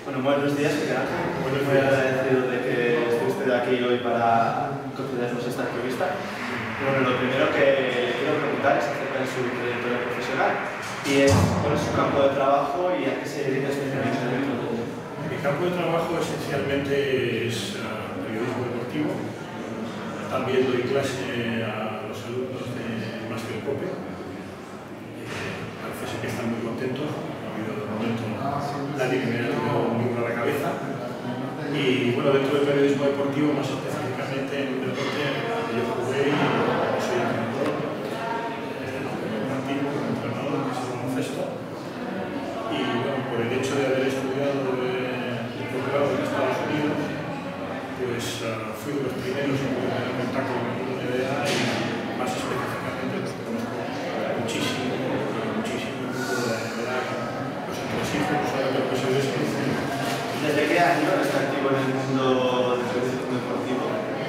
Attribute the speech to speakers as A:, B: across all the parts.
A: Bueno, buenos días, Miguel Ángel. Muy agradecido de que esté usted aquí hoy para concedernos esta entrevista. Bueno, lo primero que le quiero preguntar es acerca de su trayectoria profesional y es cuál es su campo de trabajo y a qué se dedica especialmente.
B: Mi campo de trabajo esencialmente es periodismo deportivo. También doy clase a los alumnos de Máster Cope. Parece ser que están muy contentos. Ha habido de momento nadie que me haya tirado un libro a la cabeza. Y bueno, dentro del periodismo deportivo, más específicamente en un deporte que yo jugué y soy entrenador. Antiguo como entrenador, que es el baloncesto. Y bueno, por el hecho de haber estudiado el posgrado en Estados Unidos, pues fui de los primeros en poder tener contacto con el mundo de NBA y más específicamente pues, conozco muchísimo el mundo de la NBA, los entresijos, los profesores que dicen.
A: ¿Desde qué año está activo en el mundo del periodismo deportivo?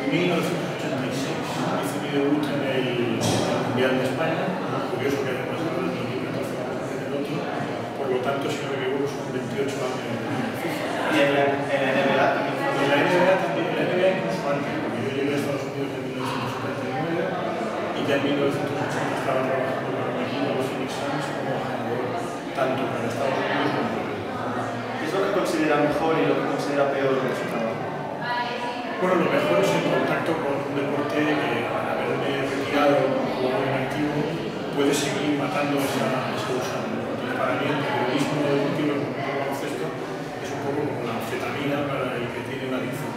B: 1986. Hice mi debut en el Mundial de España. Curioso que además ahora en 2014 vamos a hacer el otro. Por lo tanto, si no me equivoco, son 28 años en FIFA.
A: ¿Y en la NBA también?
B: En la NBA también, en la NBA incluso antes, porque yo llegué a Estados Unidos en 1979 y ya en 1980 estaba trabajando para un equipo de los Phoenix Suns como jugador tanto para Estados Unidos como para
A: ¿Qué es lo que considera mejor y lo que considera peor de su trabajo?
B: Bueno, lo mejor es el contacto con un deporte que al haberme retirado como jugador en activo puede seguir matando esa gusano. Entonces, para mí el periodismo deportivo, el baloncesto, es un poco como la anfetamina para el que tiene una adicción.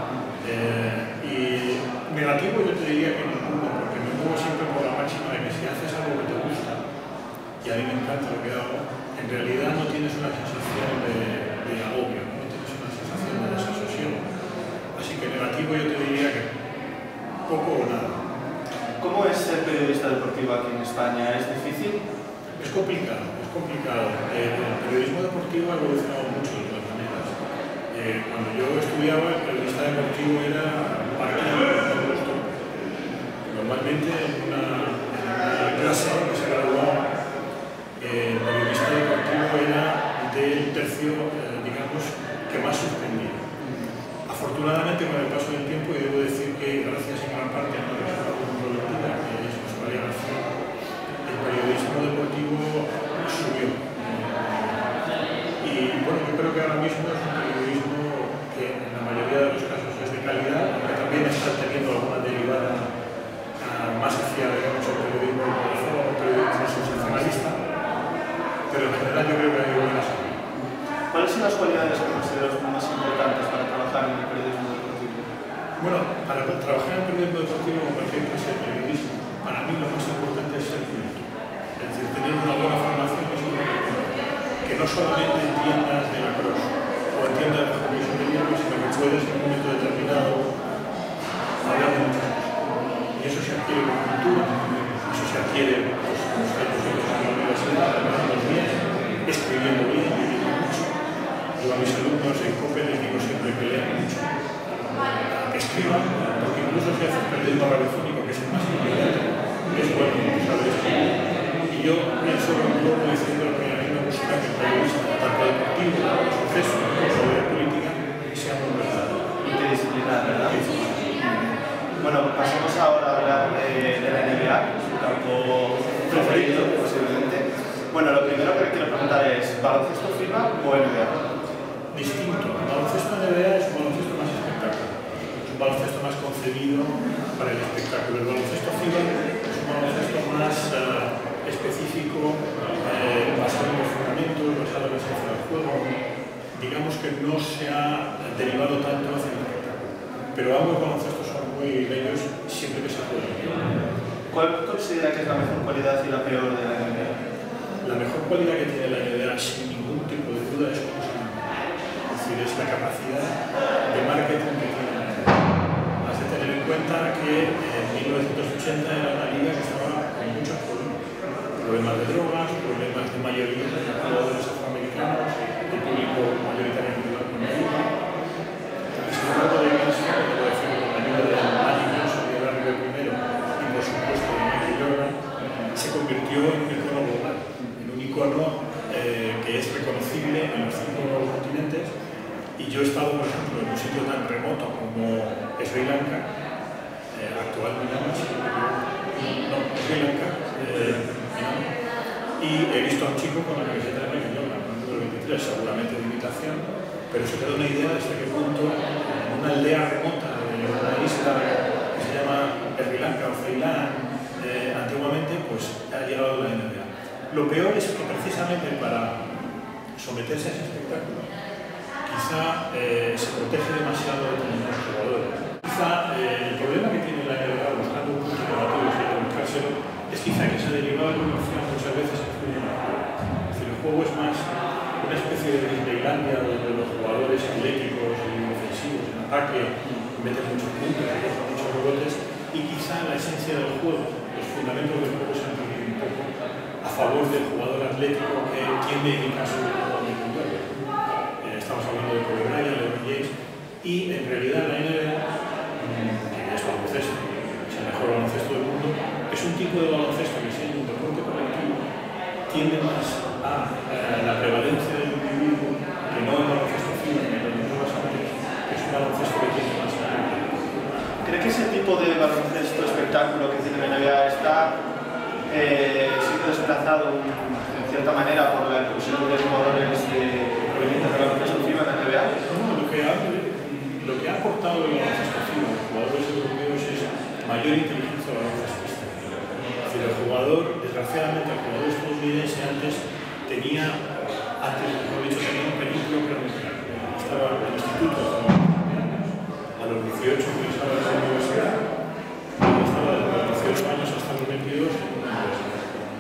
B: Y negativo yo te diría que ninguno, porque me muevo siempre por la máxima de que si haces algo que te gusta, y a mí me encanta lo que hago, en realidad no tienes una sensación de agobio, no tienes una sensación de desasosiego. Así que negativo yo te diría que poco o nada.
A: ¿Cómo es ser periodista deportivo aquí en España? ¿Es difícil?
B: Es complicado, es complicado. El periodismo deportivo ha evolucionado mucho de todas maneras. Cuando yo estudiaba, el periodista deportivo era parte del gusto. Normalmente en una clase que se graduaba, el periodista deportivo era del tercio, digamos, que más suspendía. Afortunadamente, con el paso del tiempo, y debo decir que gracias en gran parte a una persona muy productiva, que es José María García, el periodismo deportivo subió. Y bueno, yo creo que ahora mismo es un periodismo que en la mayoría de los casos es de calidad, aunque también está teniendo alguna derivada más hacia, digamos, el periodismo o el periodismo sensacionalista, pero en general yo creo que hay buenas.
A: ¿Cuáles son las cualidades que consideras más importantes para trabajar en el periodismo deportivo?
B: Bueno, para trabajar en el periodismo deportivo, como cualquier clase de periodismo, para mí lo más importante es ser culto. Es decir, tener una buena formación que no solamente entiendas de la cross o entiendas de la comisión de hierro, sino que puedes en un momento determinado hablar de muchas cosas. Y eso se adquiere con cultura, eso se adquiere pues, con los años en la universidad, hablando bien, escribiendo bien, viviendo mucho. Yo a mis alumnos en COPE les digo siempre que lean mucho, que escriban, porque incluso si haces periodismo radiofónico, que es el más inmediato, es bueno, ¿sabes? Y yo pienso un poco diciendo que a mí me gusta que el periodista, tanto deportivo, como suceso, como de política, sea muy verdadero.
A: Multidisciplinar, ¿verdad? Bueno, pasemos ahora a hablar de la NBA, su campo preferido, posiblemente. Bueno, lo primero que le quiero preguntar es, ¿baloncesto FIBA o NBA?
B: Distinto. El baloncesto NBA es un baloncesto más espectáculo. Es un baloncesto más concebido para el espectáculo. El baloncesto FIBA es un baloncesto más específico, basado en los fundamentos, basado en la esencia del juego. Digamos que no se ha derivado tanto hacia el espectáculo. Pero ambos baloncestos son muy bellos siempre que se juegan.
A: ¿Cuál considera que es la mejor cualidad y la peor de la NBA?
B: La mejor cualidad que tiene la NBA, sin ningún tipo de duda, es es la capacidad de marketing que tiene la NBA. Has de tener en cuenta que en 1980 era una liga que estaba con muchos problemas de drogas, problemas de mayoría de jugadores afroamericanos, de público mayoritariamente blanco en la liga. Y sin embargo, de Wilson, que puedo decir con la ayuda de Magic Johnson y de Larry Bird primero, y por supuesto de Michael Jordan, se convirtió en un icono global, en un icono que es reconocible en los 5 continentes yo he estado, por ejemplo, en un sitio tan remoto como Sri Lanka, actualmente Sri Lanka, y he visto a un chico con la camiseta de Michael Jordan, número 23, seguramente de imitación, pero se queda una idea de hasta qué punto en una aldea remota de una isla que se llama Sri Lanka o Ceilán, antiguamente, pues ha llegado la NBA. Lo peor es que precisamente para someterse a ese espectáculo, quizá se protege demasiado de determinados jugadores. Quizá el problema que tiene la NBA buscando un punto negativo y buscárselo es quizá que se ha derivado de una opción muchas veces influye en el juego. Es decir, el juego es más una especie de Disneylandia donde los jugadores atléticos y ofensivos en ataque meten muchos puntos, muchos rebotes, y quizá la esencia del juego, los fundamentos del juego se han perdido un poco a favor del jugador atlético que tiende a indicar sobre todo en el contrario. Estamos hablando de Kobe Bryant, LeBron James, y en realidad la NBA, que es baloncesto, es el mejor baloncesto del mundo, es un tipo de baloncesto que siendo un deporte colectivo tiende más a la prevalencia del individuo que no el baloncesto físico, que es un baloncesto que tiene más a
A: ¿Cree que ese tipo de baloncesto espectáculo que tiene la NBA está siendo desplazado en cierta manera por la inclusión de jugadores provenientes del baloncesto FIBA en la NBA?
B: Lo que ha aportado el baloncesto FIBA a los jugadores europeos es mayor inteligencia baloncestista. Es decir, el jugador, desgraciadamente, el jugador estadounidense antes tenía un peligro prenuncial. Estaba en el instituto, a los 18 ingresaba a la universidad, estaba desde los 18 años hasta los 22 en una universidad.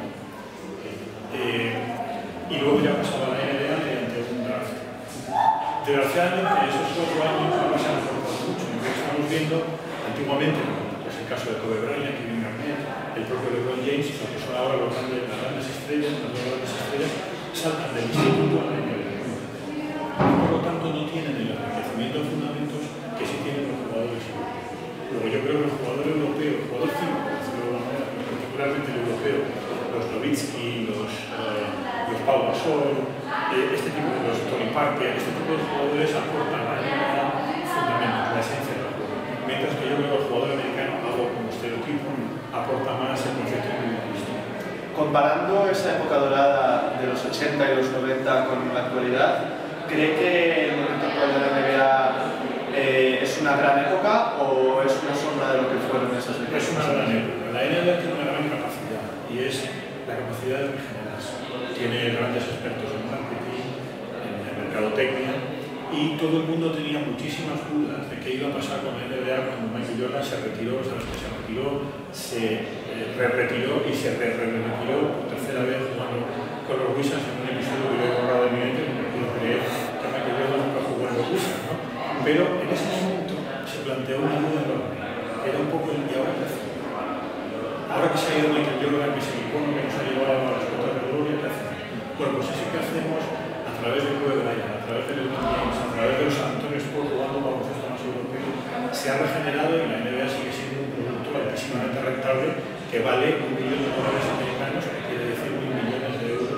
B: Y luego ya pasaba a la NBA mediante un draft. Desgraciadamente, esos 4 años ahora se han acortado mucho. Lo que estamos viendo antiguamente, pues el caso de Kobe Bryant, Kevin Garnett, el propio LeBron James, lo que son ahora las grandes estrellas, saltan del instituto a la NBA. Por lo tanto, no tienen el enriquecimiento de fundamentos que sí tienen los jugadores europeos. Luego yo creo que el jugador europeo, el jugador fino, por decirlo de alguna manera, particularmente el europeo, los Nowitzki, los Pau Gasol, este tipo de los Tony Parker, este tipo de jugadores aportan a la fundamentos, la esencia del juego. Mientras que yo creo que el jugador americano, algo como estereotipo, aporta más el concepto individualista.
A: Comparando esa época dorada de los 80 y los 90 con la actualidad, ¿cree que el momento actual de la NBA es una gran época o es una sombra de lo que fueron esas épocas?
B: Es una gran época. La NBA tiene una gran capacidad y es la capacidad de regenerarse. Tiene grandes expertos en marketing, en mercadotecnia, y todo el mundo tenía muchísimas dudas de qué iba a pasar con la NBA cuando Michael Jordan se retiró, sabes que se retiró, se re-retiró y se re-retiró por tercera vez jugando con los Wizards en un episodio que yo he borrado de mi mente, porque no puedo creer que Michael Jordan nunca jugó en los Wizards, ¿no? Pero en ese momento se planteó una duda enorme, era un poco el ¿y ahora qué hacer? Ahora que se ha ido Michael Jordan, que es el icono que nos ha llevado a las cotas de gloria, ¿qué hacemos? Bueno, pues eso que hacemos a través de Kobe Bryant, a través de LeBron James, a través de los San Antonio Spurs jugando baloncesto más europeo, se ha regenerado y la NBA sigue siendo un producto altísimamente rentable que vale $1 billón americanos, que quiere decir 1.000 millones de euros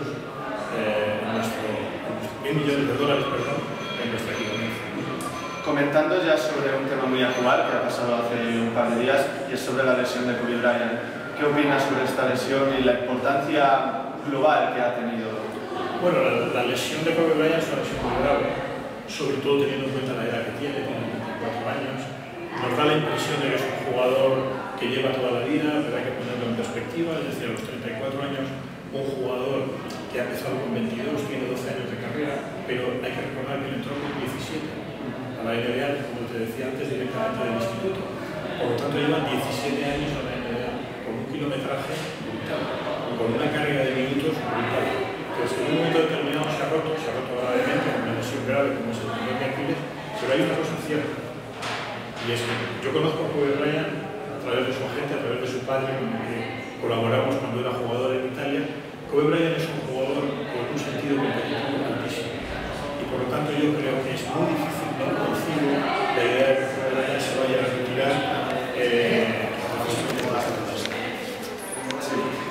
B: en nuestra economía.
A: Comentando ya sobre un tema muy actual que ha pasado hace un par de días y es sobre la lesión de Kobe Bryant. ¿Qué opinas sobre esta lesión y la importancia global que ha tenido?
B: Bueno, la lesión de Kobe Bryant es una lesión muy grave, sobre todo teniendo en cuenta la edad que tiene 24 años. Nos da la impresión de que es un jugador que lleva toda la vida, pero hay que ponerlo en perspectiva, es decir, a los 34 años, un jugador que ha empezado con 22, tiene 12 años de carrera, pero hay que recordar que entró con 17 a la NBA, como te decía antes, directamente del instituto. Por lo tanto, lleva 17 años a la NBA, con un kilometraje brutal, con una carga de minutos brutal. Entonces, en un momento determinado se ha roto gravemente, con una lesión grave como es el tendón de Aquiles, pero hay una cosa cierta, y es que yo conozco a Kobe Bryant a través de su agente, a través de su padre, con el que colaboramos cuando era jugador en Italia. Kobe Bryant es un jugador con un sentido competitivo altísimo, y por lo tanto yo creo que es muy difícil, no concibo la idea de que Kobe Bryant se vaya a retirar.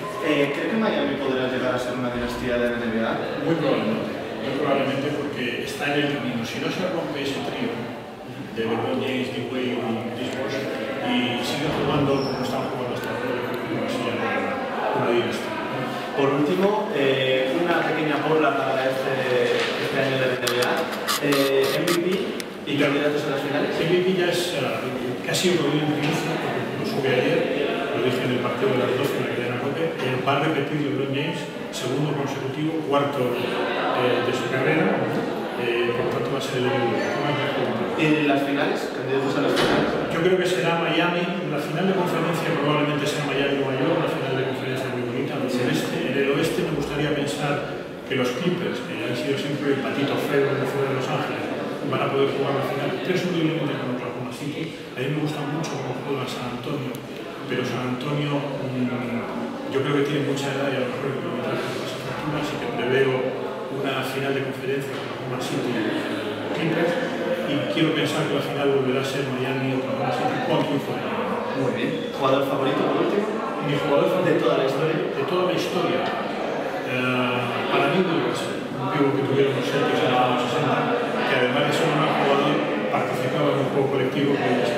A: ¿Cree que Miami podrá llegar a ser una dinastía de la NBA?
B: Muy probablemente porque está en el camino. Si no se rompe ese trío de LeBron James, D-Wade y Chris Bosh y sigue jugando como están jugando hasta ahora, yo creo que va a ser una dinastía.
A: Por último, una pequeña porra para este año de NBA. MVP y candidatos a las finales.
B: MVP ya es casi un rodillo en primicia, porque lo sube ayer, lo dije en el partido de las 12 en la cadena COPE, va a repetir LeBron James, segundo consecutivo, cuarto de su carrera, por lo tanto va a ser el MVP.
A: ¿Y las finales? ¿Candidatos a las finales?
B: Yo creo que será Miami, la final de conferencia probablemente sea Miami o Nueva York, una final de conferencia muy bonita. En el oeste me gustaría pensar que los Clippers, que han sido siempre el patito feo de fuera de Los Ángeles, van a poder jugar la final presumiblemente con Oklahoma City. A mí me gusta mucho cómo juega San Antonio, pero San Antonio yo creo que tiene mucha edad y a lo mejor el kilometraje de las fortunas, así que preveo una final de conferencia con Oklahoma City y Clippers, y quiero pensar que la final volverá a ser Miami o Oklahoma City con triunfo.
A: Muy bien. ¿Jugador favorito por último?
B: Mi jugador favorito
A: de toda la historia.
B: De toda la historia. Para mí, un pivo que tuvieron los Celtics en los años 60, que además de ser un gran jugador, participaba en un juego colectivo que